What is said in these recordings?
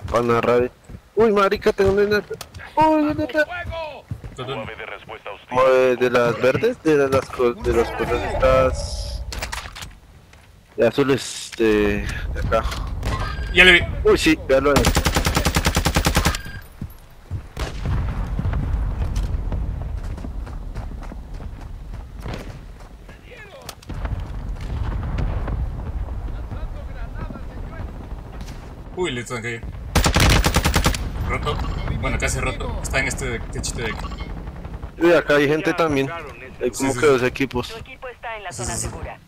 para narrar. Uy, marica, tengo una... Uy, una... UAV de respuesta hostil. Como de las verdes, de las cosas estas... De azules, de acá. Ya le vi. Uy, sí, véalo ahí. Uy, le están cayendo. Roto. Bueno, casi roto. Está en este techito de aquí. Uy, acá hay gente también. Hay como Sí, que sí. dos equipos. Tu equipo está en la zona segura.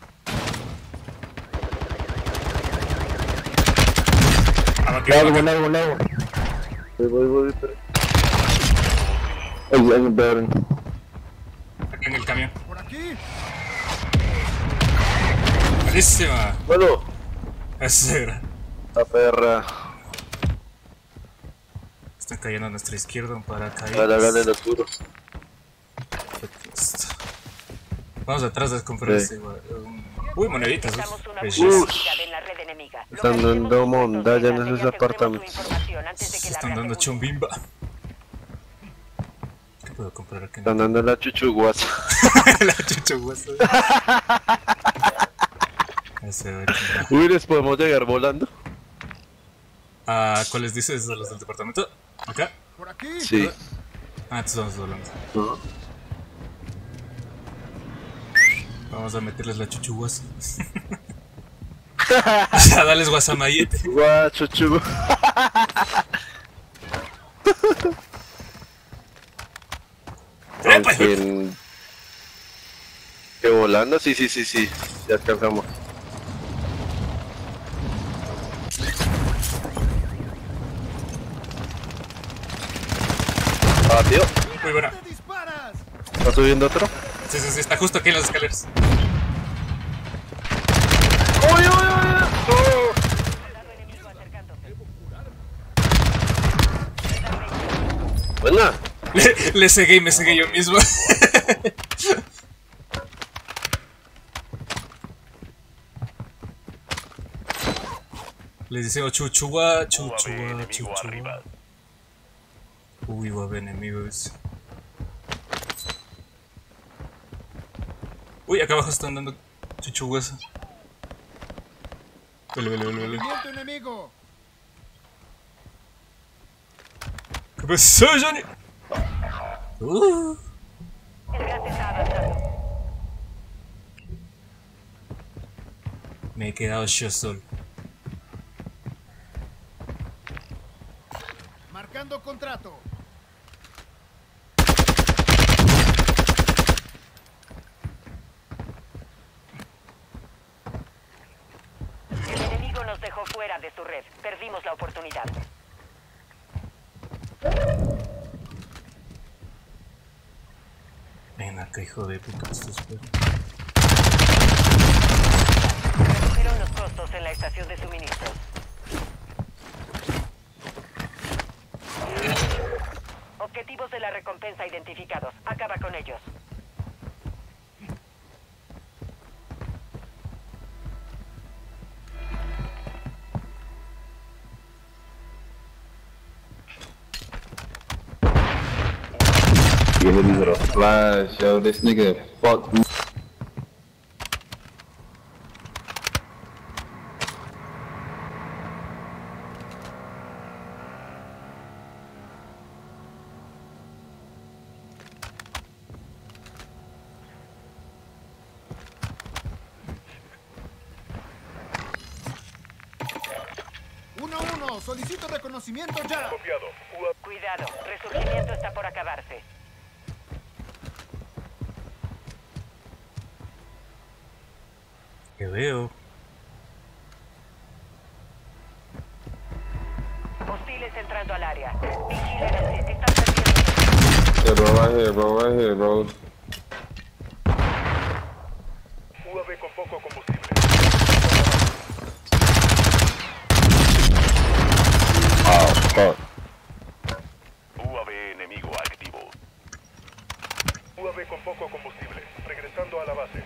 Abatido, abatido. Lago. Voy, pero... El Baron. Acá en el camión. Por aquí. Buenísima. Bueno, Esa era. la perra. Están cayendo a nuestra izquierda un paracaídas. Hágale lo oscuro. Perfecto. Vamos atrás de comprar Sí. ese. Uy, moneditas. Estamos una Belleza. vulnerabilidad en la red enemiga. Están dando mondalla en esos apartamentos. Se están dando chumbimba. ¿Qué puedo comprar aquí? Están dando la chuchuguasa. La chuchuguasa. Ese va a Uy, les podemos llegar volando. Ah, ¿cuáles dices? ¿A los del departamento? ¿Acá? Por aquí. Sí. Ah, entonces vamos volando. ¿No? Vamos a meterles la chuchuguasa. A darles guasamayete. Guau, chuchu. Aunque el... Que volando, sí. Ya alcanzamos. Ah, tío. Muy buena. ¡Te disparas! ¿Está subiendo otro? Sí, está justo aquí en las escaleras. ¡Uy! Buena. Le cegué y me cegué yo mismo. Les decimos chuchua. UAV enemigo arriba. Uy, va a haber enemigos. Uy, acá abajo están dando chuchuguasa. Vele. ¡Movimiento enemigo! ¿Qué pasó, Johnny? El gas está avanzando. Me he quedado yo solo. Marcando contrato. El enemigo nos dejó fuera de su red. Perdimos la oportunidad. Ven acá, hijo de puta, que estás esperando. Redujeron los costos en la estación de suministros. Objetivos de la recompensa identificados. Acaba con ellos. You hit me with a flash, yo. This nigga fucked me. ¡1-1! ¡Solicito reconocimiento ya! Copiado. Cuidado, resurgimiento está por acabarse. Que veo. Hostiles entrando al área. Vigílense. Están perdiendo. Right here, bro. UAV con poco combustible. Oh, fuck. UAV enemigo activo. UAV con poco combustible. Regresando a la base.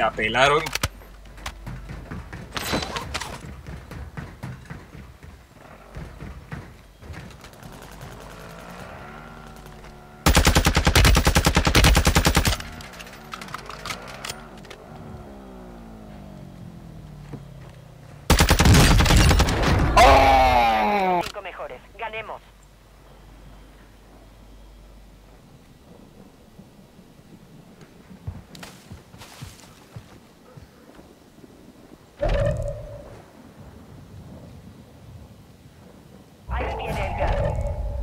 la pelaron. Cinco mejores. Ganemos. Ahí viene el gas.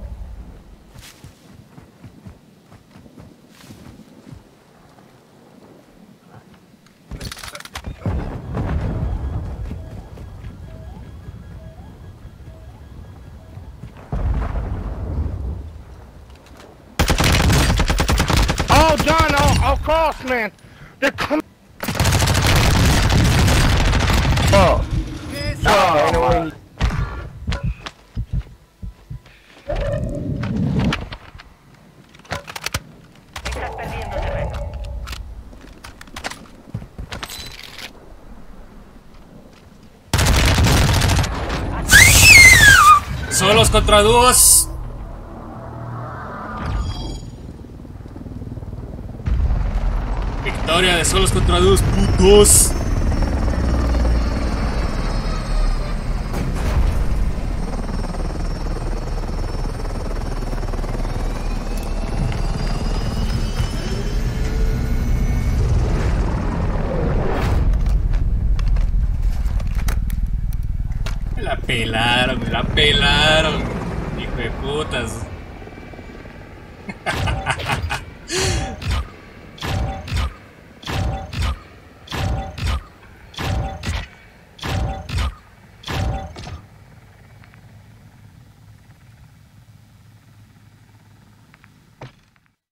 Oh, John, of course, man. They're coming. Oh, ¡Eso! no, anyway. Estás perdiendo terreno. Solos contra dúos. Victoria de solos contra dúos, putos. Me la pelaron, hijo de putas.